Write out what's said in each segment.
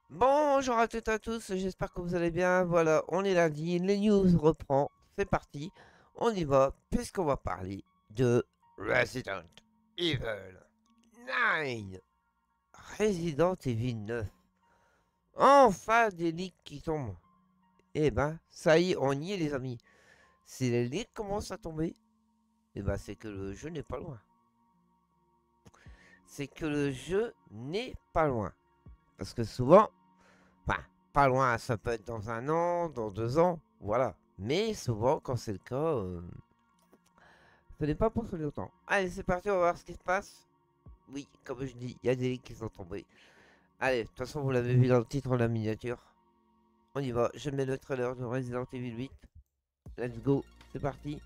Bonjour à toutes et à tous, j'espère que vous allez bien. Voilà, on est lundi, les news reprend, c'est parti. On y va, puisqu'on va parler de Resident Evil 9. Resident Evil 9. Enfin des leaks qui tombent. Eh ben, ça y est, on y est les amis. Si les leaks commencent à tomber, eh ben c'est que le jeu n'est pas loin. C'est que le jeu n'est pas loin. Parce que souvent, enfin, pas loin, ça peut être dans un an, dans 2 ans, voilà. Mais souvent, quand c'est le cas, ce n'est pas pour si longtemps. Allez, c'est parti, on va voir ce qui se passe. Oui, comme je dis, il y a des lignes qui sont tombées. Allez, de toute façon, vous l'avez vu dans le titre, dans la miniature. On y va, je mets le trailer de Resident Evil 8. Let's go, c'est parti.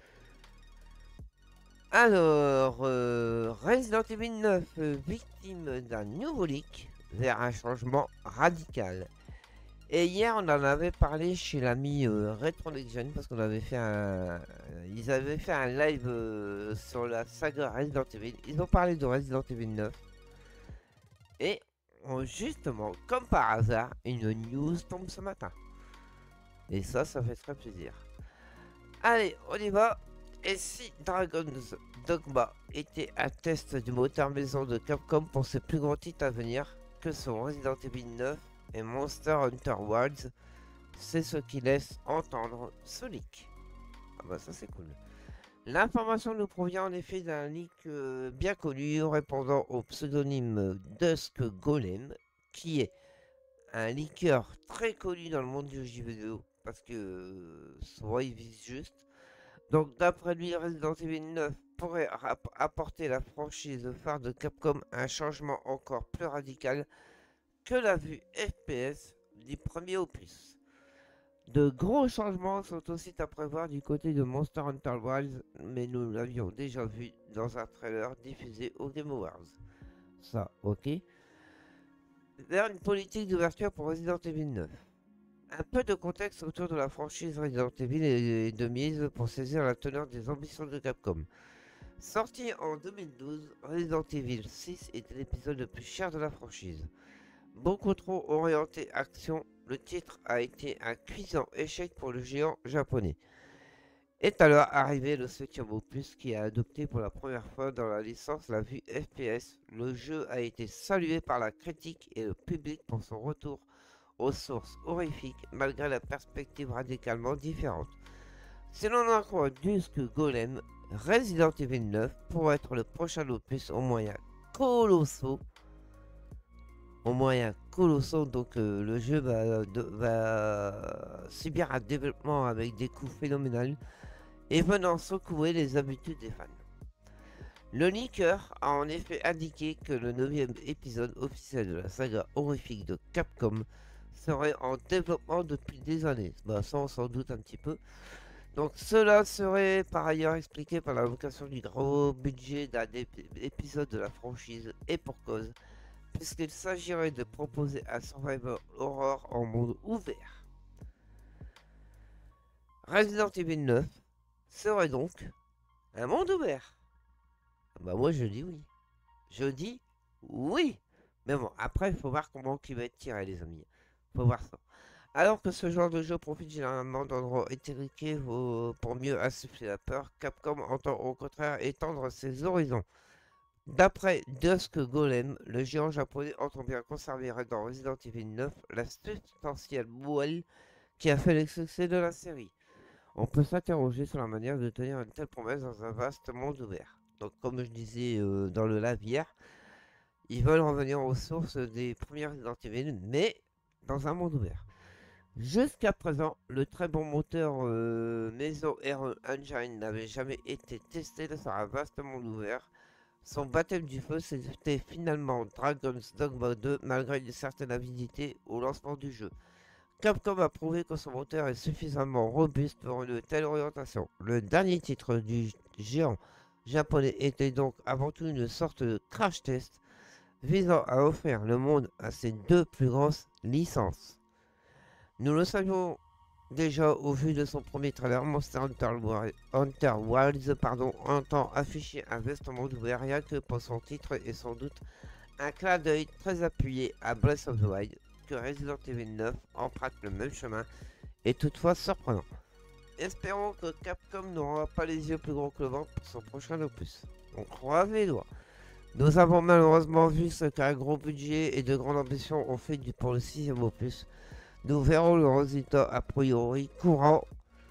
Alors, Resident Evil 9, victime d'un nouveau leak vers un changement radical. Et hier, on en avait parlé chez l'ami Retro Legion parce qu'on avait fait ils avaient fait un live sur la saga Resident Evil. Ils ont parlé de Resident Evil 9. Et justement, comme par hasard, une news tombe ce matin. Et ça fait très plaisir. Allez, on y va. Et si Dragon's Dogma était un test du moteur maison de Capcom pour ses plus grands titres à venir, que sont Resident Evil 9 et Monster Hunter Worlds, c'est ce qui laisse entendre ce leak. Ah bah ça c'est cool. L'information nous provient en effet d'un leak bien connu répondant au pseudonyme Dusk Golem, qui est un leaker très connu dans le monde du jeu vidéo, parce que souvent il vise juste. Donc d'après lui, Resident Evil 9 pourrait apporter à la franchise phare de Capcom un changement encore plus radical que la vue FPS du premier opus. De gros changements sont aussi à prévoir du côté de Monster Hunter Wilds, mais nous l'avions déjà vu dans un trailer diffusé au Game Awards. Ça, ok. Vers une politique d'ouverture pour Resident Evil 9. Un peu de contexte autour de la franchise Resident Evil est de mise pour saisir la teneur des ambitions de Capcom. Sorti en 2012, Resident Evil 6 était l'épisode le plus cher de la franchise. Beaucoup trop orienté action, le titre a été un cuisant échec pour le géant japonais. Est alors arrivé le 7ème opus qui a adopté pour la première fois dans la licence la vue FPS. Le jeu a été salué par la critique et le public pour son retour aux sources horrifiques malgré la perspective radicalement différente. Si l'on en croit Dusk Golem, Resident Evil 9 pourrait être le prochain opus colossaux aux moyens colossaux, donc le jeu va subir un développement avec des coûts phénoménaux et venant secouer les habitudes des fans. Le leaker a en effet indiqué que le 9ème épisode officiel de la saga horrifique de Capcom serait en développement depuis des années. Bah, ça on s'en doute un petit peu. Donc cela serait par ailleurs expliqué par la vocation du gros budget d'un épisode de la franchise et pour cause, puisqu'il s'agirait de proposer un survival horror en monde ouvert. Resident Evil 9 serait donc un monde ouvert. Bah moi je dis oui. Je dis oui. Mais bon, après il faut voir comment il va être tiré les amis. Faut voir ça. Alors que ce genre de jeu profite généralement d'endroits étriqués pour mieux insuffler la peur, Capcom entend au contraire étendre ses horizons. D'après Dusk Golem, le géant japonais entend bien conserver dans Resident Evil 9 la substantielle moelle qui a fait le succès de la série. On peut s'interroger sur la manière de tenir une telle promesse dans un vaste monde ouvert. Donc comme je disais dans le live hier, ils veulent revenir aux sources des premiers Resident Evil, mais dans un monde ouvert. Jusqu'à présent, le très bon moteur Maison R1 Engine n'avait jamais été testé sur un vaste monde ouvert. Son baptême du feu, c'était finalement Dragon's Dogma 2, malgré une certaine avidité au lancement du jeu. Capcom a prouvé que son moteur est suffisamment robuste pour une telle orientation. Le dernier titre du géant japonais était donc avant tout une sorte de crash test visant à offrir le monde à ses deux plus grandes licences. Nous le savions déjà au vu de son premier trailer, Monster Hunter Wilds entend afficher un vaste monde ouvert rien que pour son titre et sans doute un clin d'œil très appuyé à Breath of the Wild, que Resident Evil 9 emprunte le même chemin et toutefois surprenant. Espérons que Capcom n'aura pas les yeux plus gros que le ventre pour son prochain opus. On croise les doigts. Nous avons malheureusement vu ce qu'un gros budget et de grandes ambitions ont fait pour le 6ème opus. Nous verrons le résultat a priori courant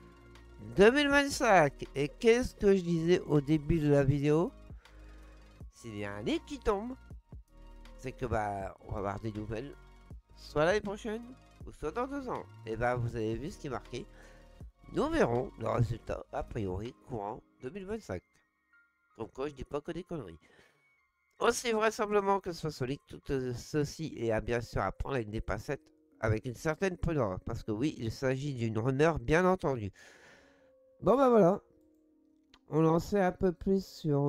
2025. Et qu'est-ce que je disais au début de la vidéo? S'il y a un livre qui tombe, c'est que on va avoir des nouvelles, soit l'année prochaine, ou soit dans 2 ans. Et vous avez vu ce qui est marqué. Nous verrons le résultat a priori courant 2025. Donc quoi, je dis pas que des conneries. Aussi vraisemblablement que ce soit solide, tout ceci est bien sûr à prendre avec des pincettes, avec une certaine prudence, parce que oui, il s'agit d'une rumeur bien entendu. Bon voilà, on en sait un peu plus sur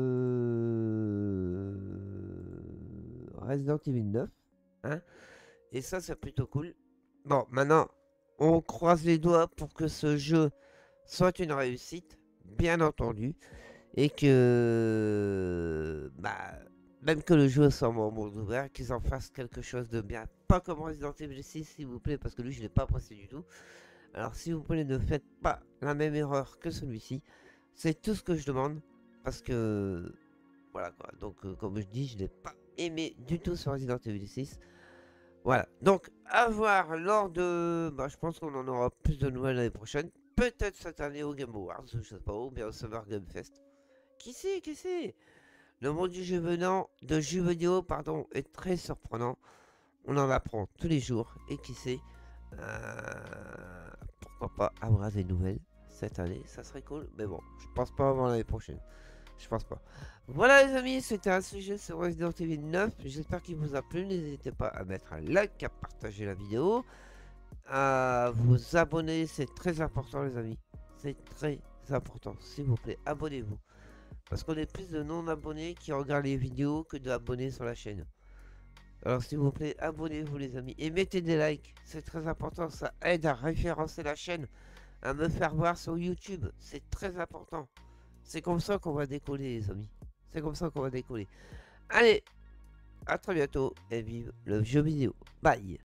Resident Evil 9, hein, et ça c'est plutôt cool. Bon, maintenant, on croise les doigts pour que ce jeu soit une réussite, bien entendu, et que même que le jeu soit en monde ouvert, qu'ils en fassent quelque chose de bien, pas comme Resident Evil 6 s'il vous plaît, parce que lui je l'ai pas apprécié du tout. Alors s'il vous plaît, ne faites pas la même erreur que celui-ci, c'est tout ce que je demande, parce que voilà quoi. Donc comme je dis, je n'ai pas aimé du tout sur Resident Evil 6. Voilà, donc à voir lors de... je pense qu'on en aura plus de nouvelles l'année prochaine. Peut-être cette année au Game Awards, je sais pas, ou bien au Summer Game Fest. Qui sait? Le monde du jeu vidéo, est très surprenant. On en apprend tous les jours. Et qui sait, pourquoi pas avoir des nouvelles cette année, ça serait cool. Mais bon, je pense pas avant l'année prochaine. Je pense pas. Voilà les amis, c'était un sujet sur Resident Evil 9. J'espère qu'il vous a plu. N'hésitez pas à mettre un like, à partager la vidéo, à vous abonner. C'est très important les amis. C'est très important. S'il vous plaît, abonnez-vous. Parce qu'on est plus de non-abonnés qui regardent les vidéos que d'abonnés sur la chaîne. Alors s'il vous plaît, abonnez-vous les amis. Et mettez des likes. C'est très important. Ça aide à référencer la chaîne. À me faire voir sur YouTube. C'est très important. C'est comme ça qu'on va décoller les amis. C'est comme ça qu'on va décoller. Allez, à très bientôt. Et vive le jeu vidéo. Bye.